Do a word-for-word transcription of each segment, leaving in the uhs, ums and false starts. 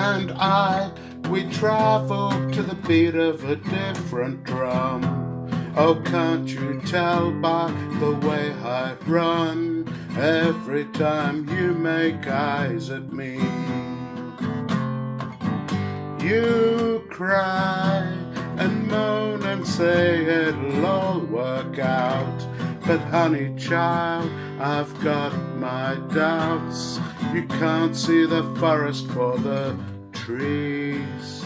and I, we travel to the beat of a different drum. Oh, can't you tell by the way I run every time you make eyes at me? You cry and moan and say it'll all work out, but honey child, I've got my doubts. You can't see the forest for the trees.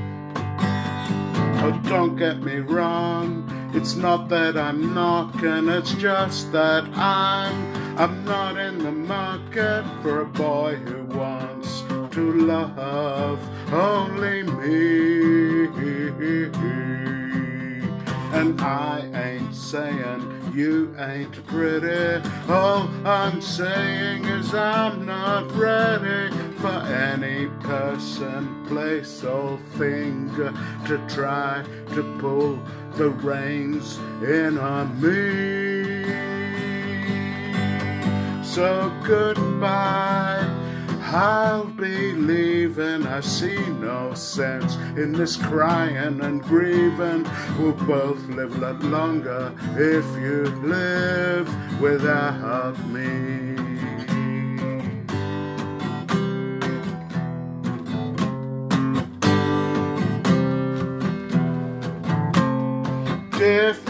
Oh, don't get me wrong, it's not that I'm knocking, it's just that I'm I'm not in the market for a boy who wants to love only me. And I ain't saying you ain't pretty, all I'm saying is I'm not ready for any person, place or thing to try to pull the reins in on me. So goodbye, I'll be leaving. I see no sense in this crying and grieving. We'll both live a lot longer if you live without me. If